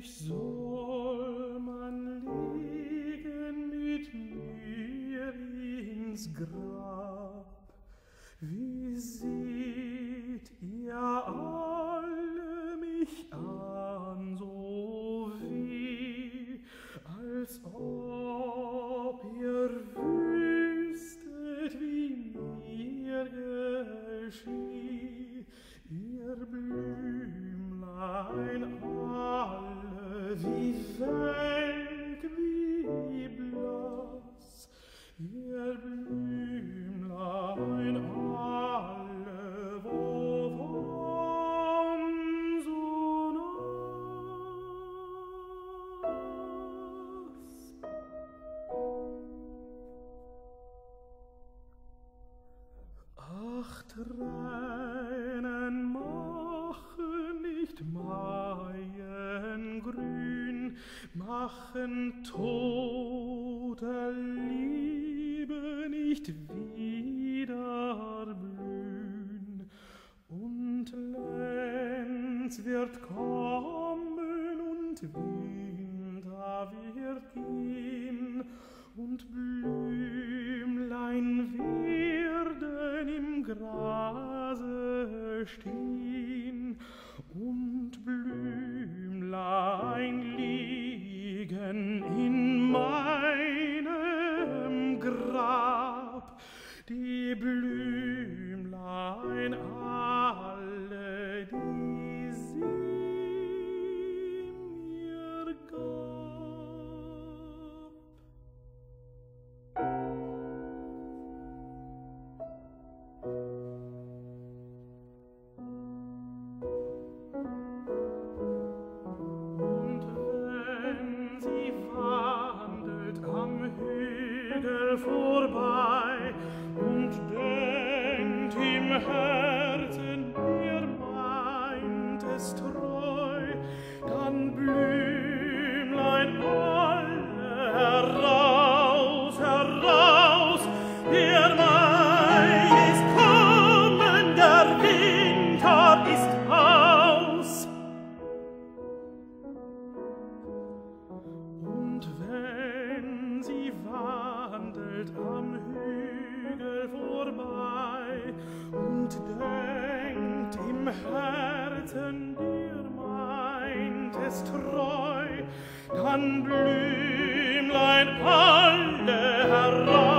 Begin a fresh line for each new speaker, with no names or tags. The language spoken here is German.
soll man legen mit mir ins Grab. Wie seht ihr alle mich an, so wie, als ob ihr wüsstet, wie mir geschieht. Ihr Blümlein alle, wie welk, wie blass, ihr Blümlein alle, wovon so nass. Ach, Tränen machen nicht Maiengrün, machen tote Liebe nicht wieder blühen. Und Lenz wird kommen und Winter wird gehen und Blümlein werden im Grase stehen und Blümlein liegen in meinem Grab, die Blümlein alle, die sie mir gab. Und wenn sie wandelt am Hügel vorbei und denkt im Herzen, ihr meint es treu, dann Blümlein alle heraus, heraus, der Mai ist kommen, der Winter ist aus. Und wenn sie wandelt am Hügel vorbei und denkt im Herzen, ihr meint es treu, dann Blümlein alle heraus,